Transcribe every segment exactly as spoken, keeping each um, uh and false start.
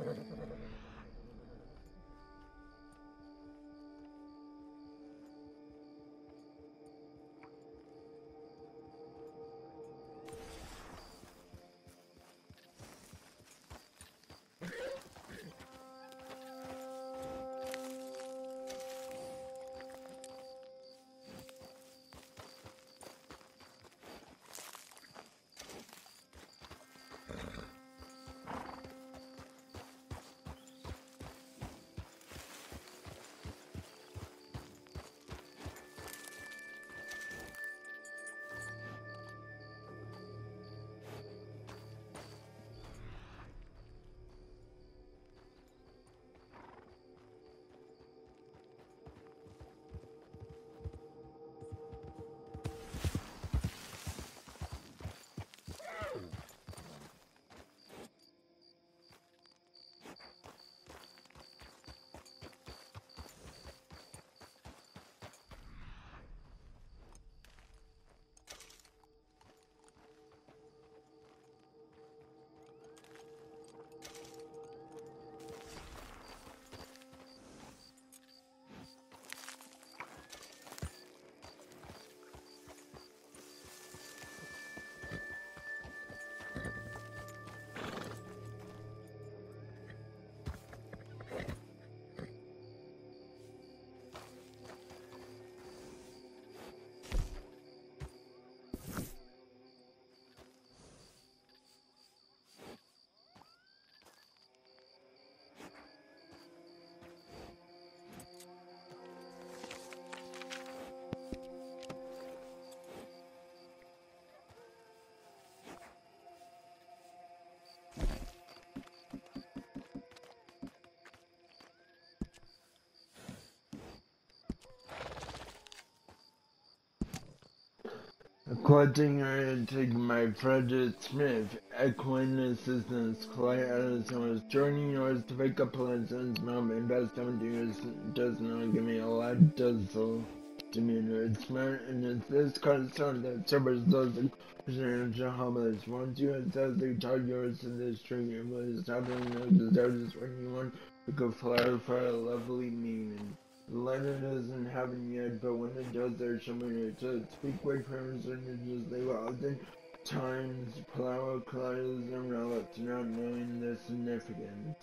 Collecting area taken by Frederick Smith, equine assistance, Clay Edison was joining yours to pick up lessons, mom, and best seventeen years does not give me a lot, does so. Demeanor, it's smart, and it's this kind of stuff that servers does the presidential hobbies. Once you assess the taught yours to this tree, it was happening no desires when you want to go flower for a lovely meaning. The letter doesn't happen yet, but when it does, there's someone here to speak with representatives. They will often times plow clouds and relics, not knowing the significance.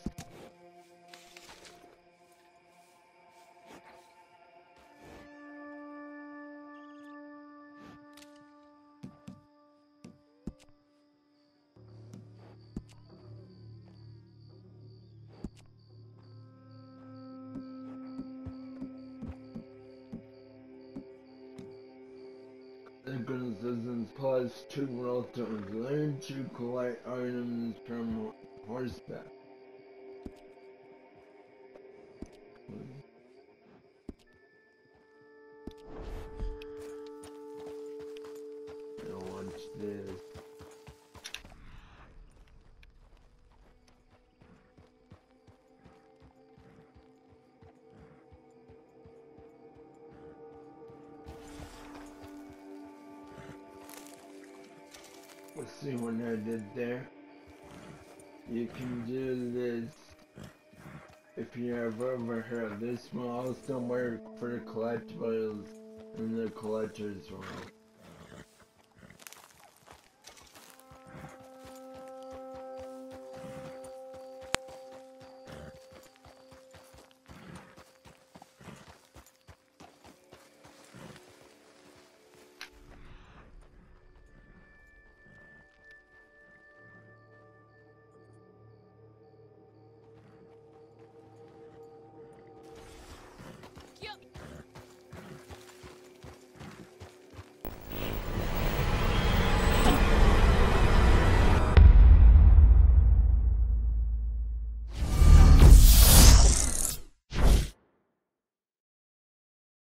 Citizens plus two relatives learn to collect items from horseback. Now watch this. Let's see what I did there. You can do this if you have over here. This will also work for the collectibles in the collector's world.